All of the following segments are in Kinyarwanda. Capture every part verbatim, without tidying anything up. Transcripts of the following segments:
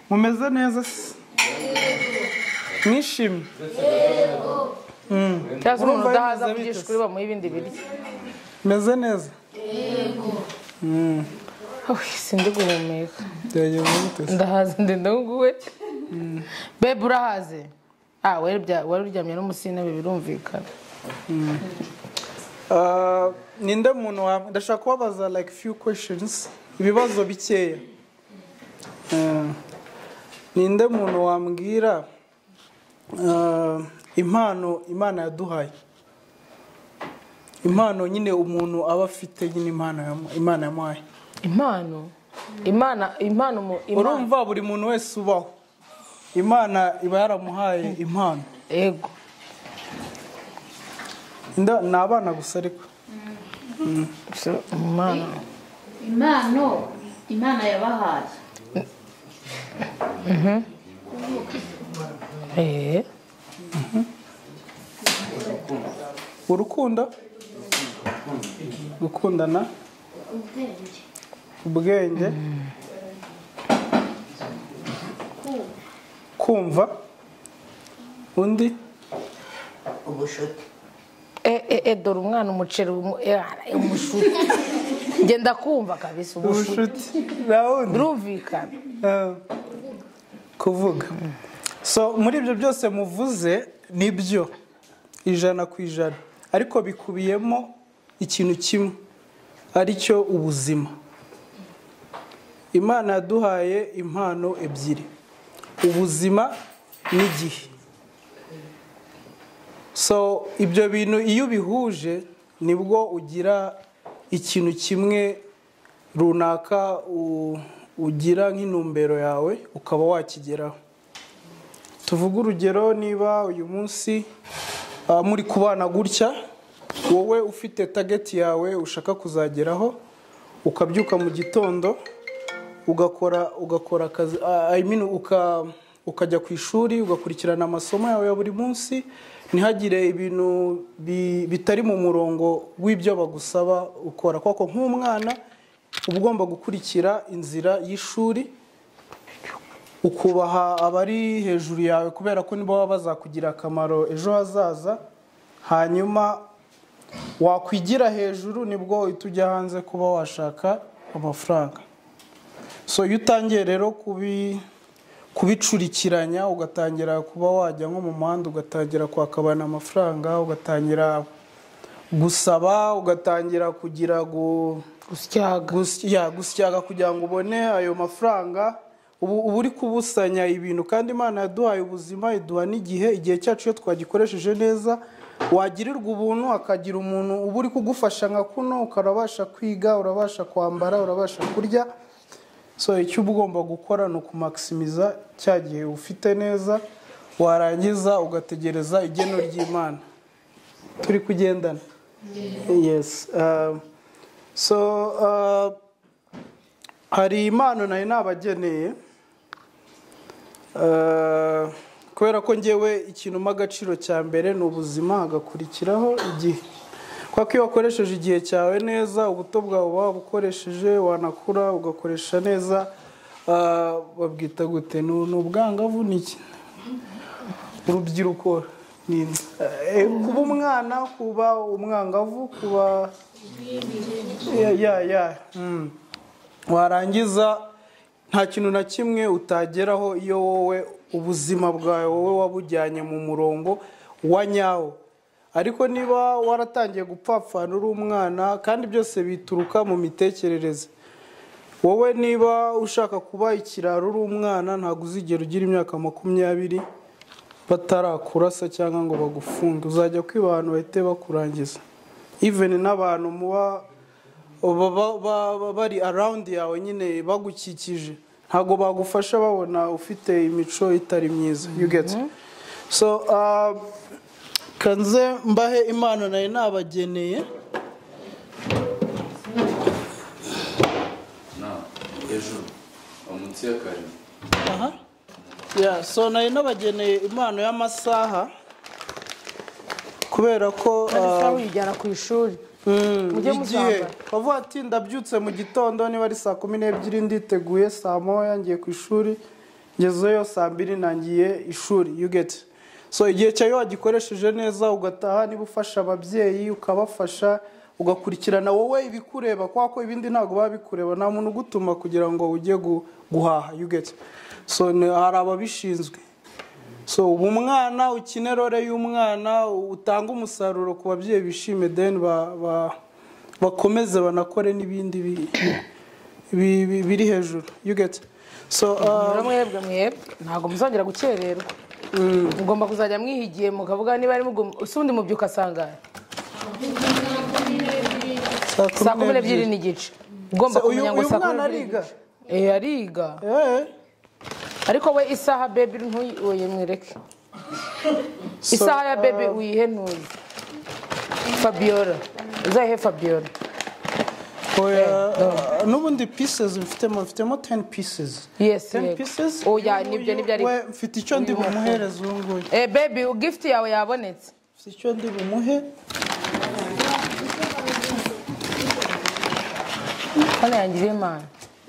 mumeze neza se mwishimye cyangwa umuntu udahaza kugisha kuri bamuha ibindi biryo meze neza sindi guhumeka byagenze ndahaze ndende nguwe bebe urahaze ah wari uryamye n'umusine birumvikana ninde muntu ndashaka kubabaza like few questions ibibazo bikeya ninde muntu wambwira impano Imana yaduhaye impano nyine umuntu aba afite nyine impano Imana yamuhaye impano imana impano urumva buri muntu wese ubaho Imana iba yaramuhaye impano yego nda nabana gusa ariko impano impano Imana yabahaye mhm eh urukundo gukundana ubwenge kumva undi ubushuti eh eh dore umwana umuceri umushuti ngenda kumva kabisa ubushuti rawundi urumvikana kuvuga so muri ibyo byose muvuze nibyo ijana ku ijana ariko bikubiyemo ikintu kimwe ari cyo ubuzima Imana yaduhaye impano ebyiri ubuzima n'igihe so ibyo bintu iyo bihuje nibwo ugira ikintu kimwe runaka ugira nk'intumbero yawe ukaba wakigeraho tuvuga urugero niba uyu munsi muri kubana gutya wowe ufite target yawe ushaka kuzageraho ukabyuka mu gitondo ugakora ugakora akazi I mean uka ukajya ku ishuri ugakurikirana amasomo yawe ya buri munsi ntihagire ibintu bitari mu murongo w'ibyo bagusaba ukora kwako nk'umwana ugomba gukurikira inzira y'ishuri ukubaha abari hejuru yawe kubera ko nibo baba bazakugira akamaro ejo hazaza hanyuma wakwigira hejuru nibwo uhita ujya hanze kuba washaka amafaranga so iyo utangiye rero kubi kubicurikiranya ugatangira kuba wajya nko mu muhanda ugatangira kwakabana amafaranga ugatangira gusaba ugatangira kugira gusyaga gusyaga kugira ngo ubone ayo mafaranga ubu uri kubusanya ibintu kandi Imana yaduhaye ubuzima iduha n'igihe igihe cyacu iyo twagikoresheje neza wagirirwa ubuntu akagira umuntu uba uri kugufasha nka kuno ukarabasha kwiga urabasha kwambara urabasha kurya so icyo uba ugomba gukora ni ukumaximiza cya gihe ufite neza warangiza ugategereza igeno ry'Imana turi kugendana yes so hari impano nayo nabageneye kubera ko ngewe ikintu m'agaciro cya mbere ni ubuzima hagakurikiraho igihe kuko iyo wakoresheje igihe cyawe neza ubuto bwawe uba bukoresheje wanakura ugakoresha neza babwita gute ni ubwangavu niki urubyiruko kuba umwana kuba umwangavu kuba ya ya warangiza nta kintu na kimwe utageraho iyo wowe ubuzima bwawe wowe wabujyanye mu murongo wa nyawo ariko niba waratangiye gupfapfana uri umwana kandi byose bituruka mu mitekerereze wowe niba ushaka kuba ikiraro uri umwana ntabwo uzigera ugira imyaka makumyabiri batarakurasa cyangwa ngo bagufunge uzajya kwiba abantu bahite bakurangiza even n'abantu muba bari around yawe nyine bagukikije ntago bagufasha babona ufite imico itari myiza you get so kanze mbahe impano nayo nabageneye na ejo umunsi ya kare aha yeah so nayo nabageneye impano y'amasaha kubera ko uyijyana ku ishuri mujye musanga bavuga ati ndabyutse mu gitondo niba ari saa kumi n'ebyiri nditeguye saa moya ngiye ku ishuri ngezeyo saa mbiri nangiye ishuri you get so igihe cyayo wagikoresheje neza ugataha niba ufasha ababyeyi ukabafasha ugakurikirana wowe ibikureba kwa ko ibindi ntago babikureba nta muntu gutuma kugira ngo ujye guhaha you get so hari ababishinzwe so umwana ukine role y'umwana utanga umusaruro ku babyeyi bishime then ba bakomeze banakore n'ibindi biri hejuru you get so mwebwe mwebwe ntago muzongera gukererwa mugomba kuzajya mwihigiye mukavuga niba ari usundi mubyuka sangara saa kumi n'ebyiri n'igice ugomba kumenya ngo saa kumi n'ebyiri eh ariga eh ariko we isaha baby ntuye mwereke isaha ya baby uyihe ntuye Fabiola uzahe Fabiola oya nubundi pieces mfitemo mfitemo ten pieces yes ten pieces oya nibyo nibyo ari we mfite icyo ndi bumuhereza unguye eh baby gift yawe yabonetse mfite icyo ndi bumuhe Kale yangiriye man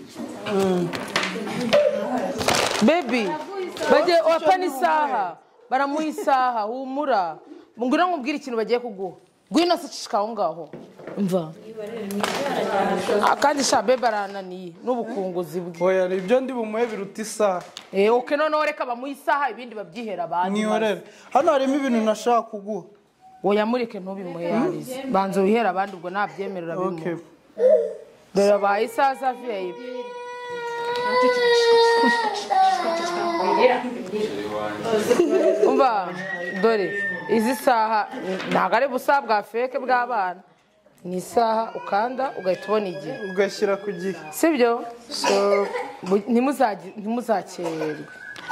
baby baje opana isaha baramuha isaha humura ngura nkubwira ikintu bagiye kuguha gwino sicikaho ngaho mva akandi sha baby arananiye n'ubukunguzi bwe oya ibyo ndi bumuhe biruta isaha eh okay none reka bamuha isaha ibindi babyihera abandi niyorere hano harimo ibintu nashaka kuguha oya mureke ntubimuherize banzo wihera abandi ubwo nabyemerera bimu okay dore ba isaha za V I P umva dore izi saha ntago ari busa bwa feke bw'abana ni isaha ukanda ugahita ubona igihe ugashyira ku gihe sibyo so ntimuzakererwe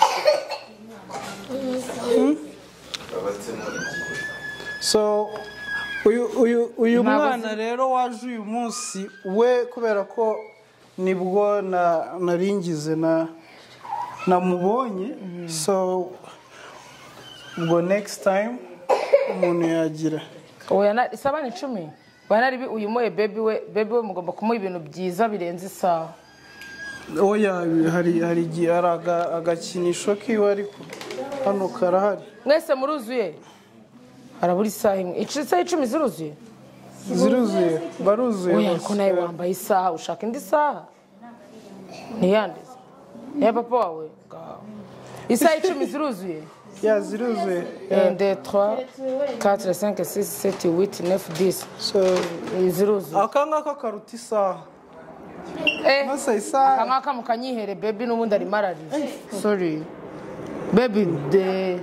so uyu uyu uyu mwana rero waje uyu munsi we kubera ko nibwo naringize na namubonye so ubwo next time umuntu yagira oya isaba ni icumi banari uyu moye baby we baby we mugomba kumuha ibintu byiza birenze isaha oya hari hari agakinisho kiwe ariko hano karahari mwese muruzuye harabura isaha imwe isaha icumi ziruzuye ziruzuye baruzuye oya ko nawe wambaye isaha ushaka indi saha niyandize ya papa wawe isaha icumi ziruzuye ya ziruzuye un deux trois quatre cinq six sept huit neuf dix so ziruzuye akangaka karuta isaha eh masa isaha akangaka mukanyihere baby n'ubundi ari mararize sorry baby de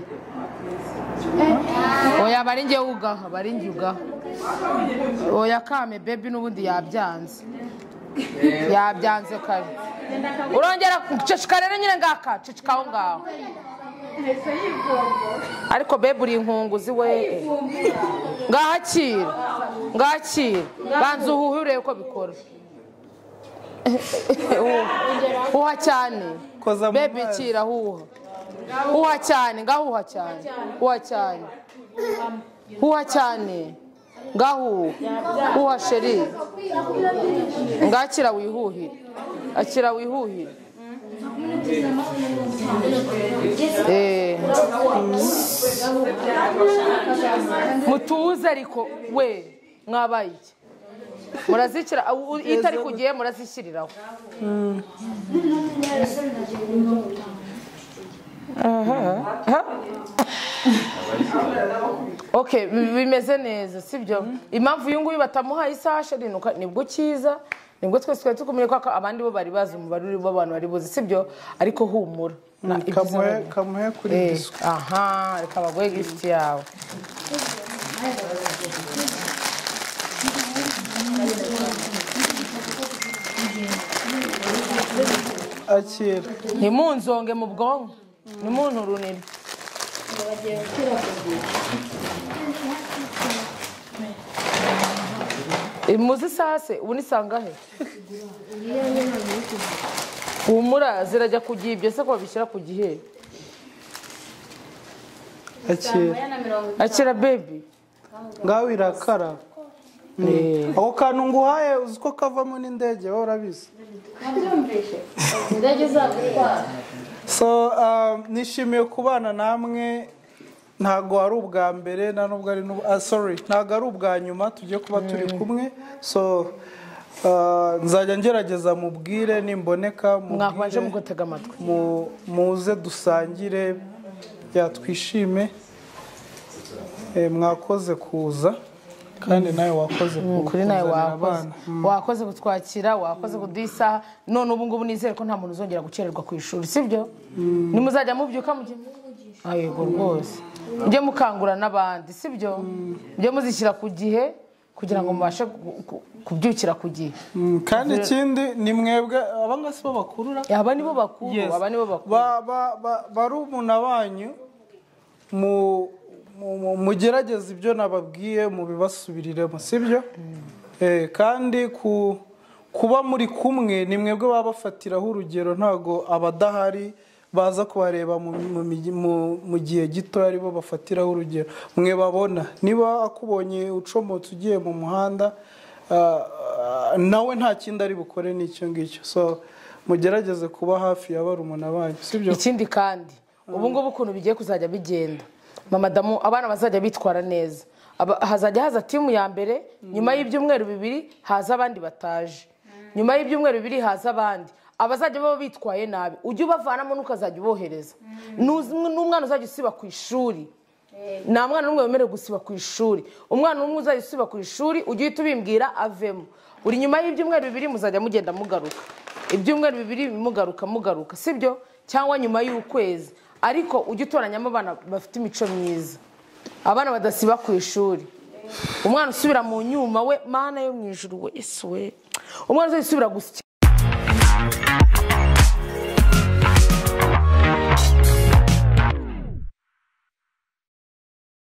oya baringe ugaha baringe ugaha oya kame baby n'ubundi yabyanze yabyanze kare urongera ceceka rero nyine ngaka cecekaho ngaho ariko baby uri inkunguzi we ngahakira ngahakira banza uhuhure uko bikora uha cyane baby kira huha uha cyane ngahuha cyane uha cyane uha cyane ngahu uha sheri ngakira wihuhire akira wihuhire eh mutuze ariko we mwabaye iki murazikira itari kugiye murazishyiriraho okay bimeze neza sibyo impamvu uyu nguyu batamuhaye isaha sheri nibwo cyiza nibwo twese twari tukumire ko abandi bo bari bazi umubare uri w'abantu bari buzi sibyo ariko humura kamuhe kamuhe kuri disco aha reka baguhe gift yawe akira ntimunzonge mu bwonko nimuntu runini imuzi sase ubu nisangahe humura zirajya ku gihe ibyo se ko babishyira ku gihe akira akira baby ngaho irakara ako kantu nguhaye uzi ko kavamo n'indege wowe urabizi nabyumvishe indege izagutwara so um, nishimiye kubana namwe ntago ari ubwa mbere na nubwo ari uh, sorry ntago ari ubwa nyuma tujye kuba turi kumwe so uh, nzajya ngerageza mubwire nimboneka mwakwanje mugotega amatwi muze dusangire byatwishime eh, mwakoze kuza kandi nawe wakoze kuri nawe wakoze wakoze kutwakira wakoze kudisa none ubu ngubu nizere ko nta muntu uzongera gucererwa ku ishuri sibyo nimuzajya mubyuka mujye ayego rwose mujye mukangura n'abandi sibyo mujye muzishyira ku gihe kugira ngo mubashe kubyukira ku gihe kandi ikindi ni mwebwe abanga si bo bakurura aba nibo bakuru aba nibo bakuru barumuna banyu mu mugerageza ibyo nababwiye mu bibasubiriremo sibyo kandi kuba muri kumwe ni mwebwe baba bafatiraho urugero ntago abadahari baza kubareba mu gihe gito aribo bafatiraho urugero mwe babona niba akubonye ucomotse ugiye mu muhanda nawe nta kindi ari bukore n'icyo ngicyo so mugerageze kuba hafi ya barumuna banyu sibyo ikindi kandi ubu ngubu ukuntu bigiye kuzajya bigenda mamadamu abana bazajya bitwara neza hazajya haza timu ya mbere nyuma y'ibyumweru bibiri haza abandi bataje nyuma y'ibyumweru bibiri haza abandi abazajya baba bitwaye nabi ujye ubavanamo n'ukazajya ubohereza n'umwana uzajya usiba ku ishuri nta mwana n'umwe wemerewe gusiba ku ishuri umwana umwe uzajya usiba ku ishuri ujye uhita ubimbwira avemo uri nyuma y'ibyumweru bibiri muzajya mugenda mugaruka ibyumweru bibiri mugaruka mugaruka sibyo cyangwa nyuma y'ukwezi ariko ujye utoranyamo abana bafite imico myiza abana badasiba ku ishuri umwana usubira mu nyuma we mana yo mu ijuru we ese we umwana uzajya usubira gusya